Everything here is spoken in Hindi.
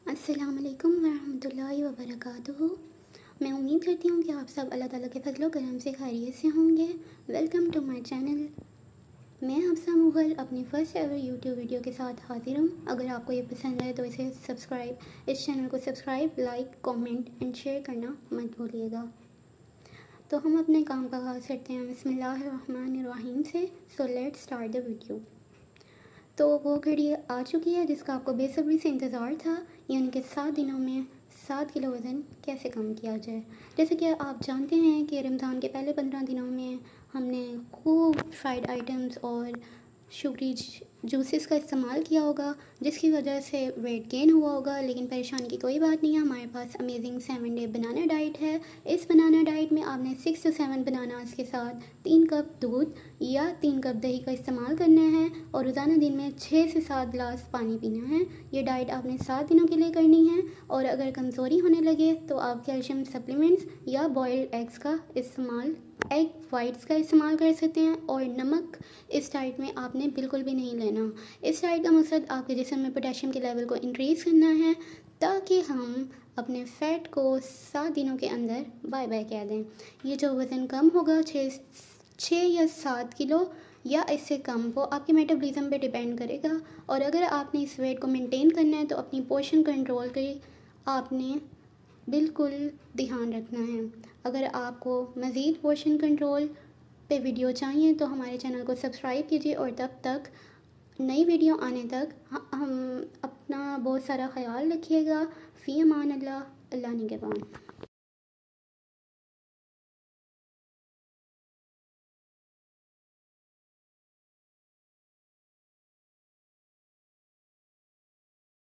अस्सलाम वालेकुम वरहमतुल्लाहि वबरकातुहू। मैं उम्मीद करती हूँ कि आप सब अल्लाह ताला के फजलो करम से खैरियत से होंगे। Welcome to my channel. मैं हफ्सा मुग़ल अपनी फ़र्स्ट एवर यूट्यूब वीडियो के साथ हाजिर हूँ। अगर आपको ये पसंद है तो इस चैनल को subscribe, like, comment and share करना मत भूलिएगा। तो हम अपने काम का आगाज़ करते हैं बिस्मिल्लाहिर्रहमानिर्रहीम से। So let's start the video. तो वो घड़ी आ चुकी है जिसका आपको बेसब्री से इंतज़ार था, यानी कि 7 दिनों में 7 किलो वज़न कैसे कम किया जाए। जैसे कि आप जानते हैं कि रमज़ान के पहले 15 दिनों में हमने खूब फ्राइड आइटम्स और शुगरी जूसेस का इस्तेमाल किया होगा, जिसकी वजह से वेट गेन हुआ होगा। लेकिन परेशानी की कोई बात नहीं है, हमारे पास अमेजिंग 7 डे बनाना डाइट है। इस बनाना डाइट में आपने 6 से 7 बनानास के साथ 3 कप दूध या 3 कप दही का इस्तेमाल करना है और रोज़ाना दिन में 6 से 7 गिलास पानी पीना है। ये डाइट आपने 7 दिनों के लिए करनी है। और अगर कमज़ोरी होने लगे तो आप कैल्शियम सप्लीमेंट्स या बॉइल्ड एग वाइट्स का इस्तेमाल कर सकते हैं। और नमक इस डाइट में आपने बिल्कुल भी नहीं लेना। इस डाइट का मकसद आपके जिस्म में पोटेशियम के लेवल को इंक्रीज़ करना है, ताकि हम अपने फ़ैट को 7 दिनों के अंदर बाय बाय कह दें। ये जो वज़न कम होगा 6 या 7 किलो या इससे कम, वो आपके मेटाबॉलिज्म पे डिपेंड करेगा। और अगर आपने इस वेट को मेंटेन करना है तो अपनी पोर्शन कंट्रोल के आपने बिल्कुल ध्यान रखना है। अगर आपको मज़ीद पोर्शन कंट्रोल पे वीडियो चाहिए तो हमारे चैनल को सब्सक्राइब कीजिए। और तब तक नई वीडियो आने तक हम अपना बहुत सारा ख्याल रखिएगा। फ़ी अमान अल्लाह, अल्लाह निगहबान।